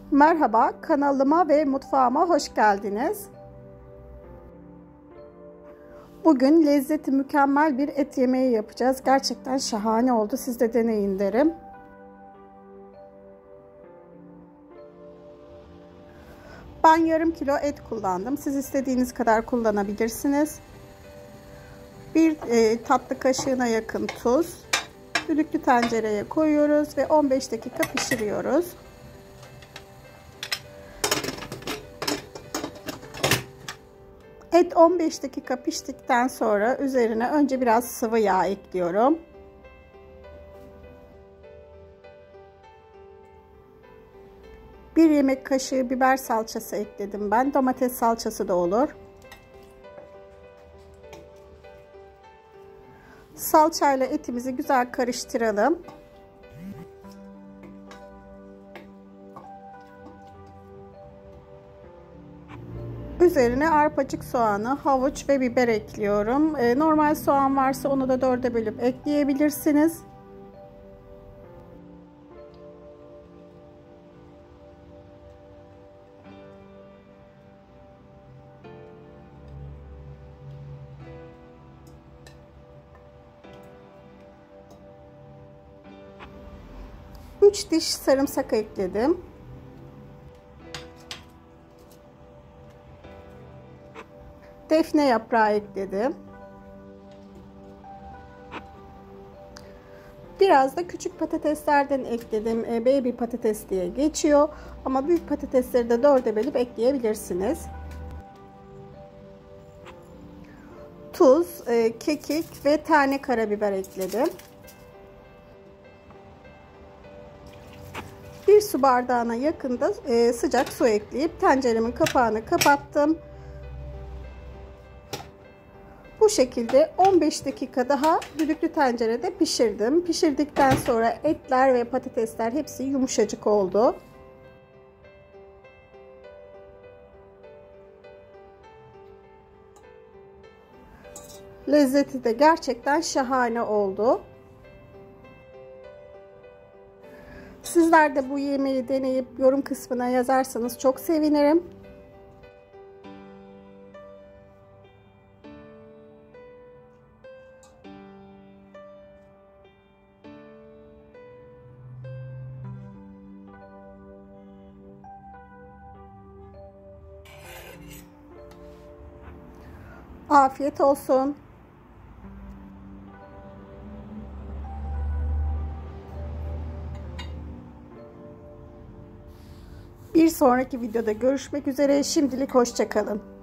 Merhaba, kanalıma ve mutfağıma hoş geldiniz. Bugün lezzeti mükemmel bir et yemeği yapacağız. Gerçekten şahane oldu. Siz de deneyin derim. Ben yarım kilo et kullandım. Siz istediğiniz kadar kullanabilirsiniz. Bir tatlı kaşığına yakın tuz. Düdüklü tencereye koyuyoruz ve 15 dakika pişiriyoruz. Et 15 dakika piştikten sonra üzerine önce biraz sıvı yağ ekliyorum. Bir yemek kaşığı biber salçası ekledim ben. Domates salçası da olur. Salçayla etimizi güzel karıştıralım. Üzerine arpacık soğanı, havuç ve biber ekliyorum. Normal soğan varsa onu da 4'e bölüp ekleyebilirsiniz. Üç diş sarımsak ekledim. Defne yaprağı ekledim. Biraz da küçük patateslerden ekledim. Baby patates diye geçiyor. Ama büyük patatesleri de 4'e bölüp ekleyebilirsiniz. Tuz, kekik ve tane karabiber ekledim. Bir su bardağına yakında sıcak su ekleyip tenceremin kapağını kapattım. Bu şekilde 15 dakika daha düdüklü tencerede pişirdim. Pişirdikten sonra etler ve patatesler hepsi yumuşacık oldu. Lezzeti de gerçekten şahane oldu. Sizler de bu yemeği deneyip yorum kısmına yazarsanız çok sevinirim. Afiyet olsun. Bir sonraki videoda görüşmek üzere. Şimdilik hoşça kalın.